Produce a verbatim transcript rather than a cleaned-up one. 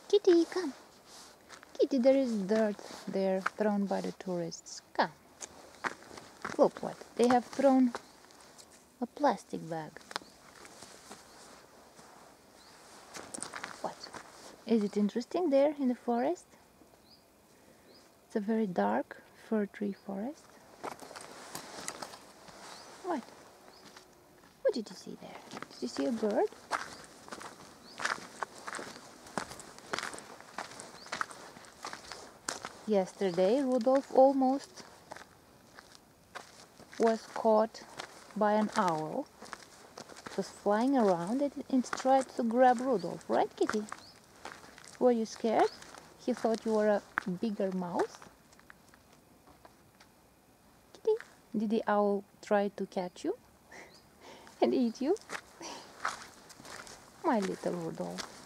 Kitty, come. Kitty, there is dirt there thrown by the tourists. Come. Look what. They have thrown a plastic bag. What? Is it interesting there in the forest? It's a very dark fir tree forest. What? What did you see there? Did you see a bird? Yesterday, Rudolph almost was caught by an owl. It was flying around and it tried to grab Rudolph, right, Kitty? Were you scared? He thought you were a bigger mouse. Kitty, did the owl try to catch you and eat you? My little Rudolph.